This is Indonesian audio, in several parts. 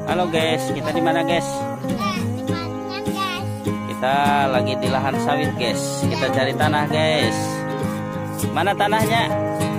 Halo guys, kita di mana guys? Kita lagi di lahan sawit guys. Kita cari tanah guys. Mana tanahnya?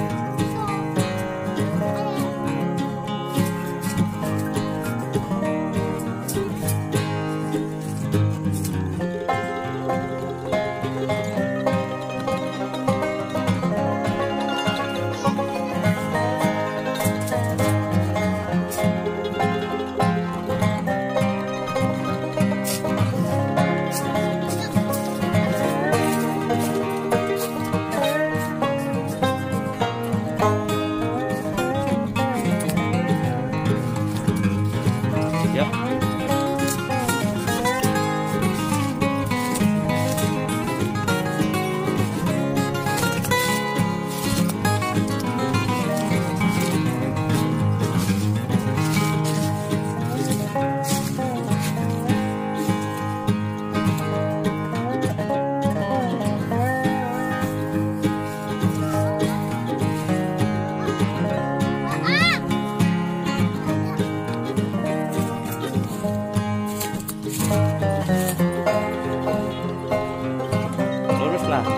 Luruslah.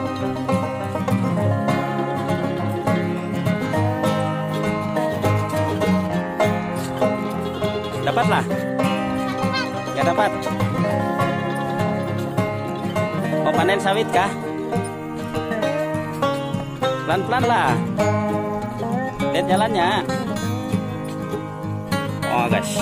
Dapatlah. Gak dapat. Mau panen sawit kah? Pelan-pelan lah. Lihat jalannya. Oh guys.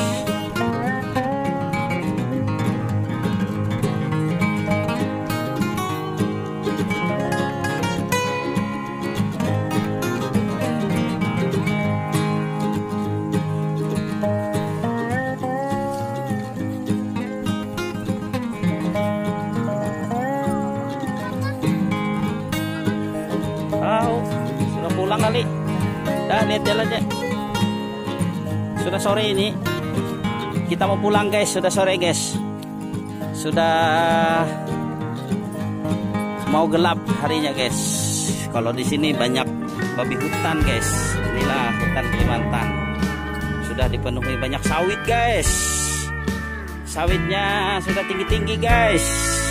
Sudah pulang kali. Dah lihat jalannya. Sudah sore ini. Kita mau pulang guys. Sudah sore guys. Sudah mau gelap harinya guys. Kalau di sini banyak babi hutan guys. Inilah hutan Kalimantan. Sudah dipenuhi banyak sawit guys. Sawitnya sudah tinggi-tinggi guys.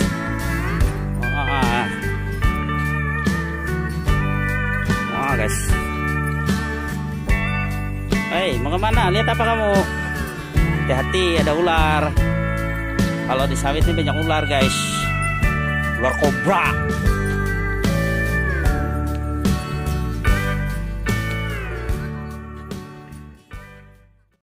Guys, hei, mau kemana? Lihat apa kamu? Hati-hati, ada ular. Kalau di sawit ini banyak ular guys. Ular kobra.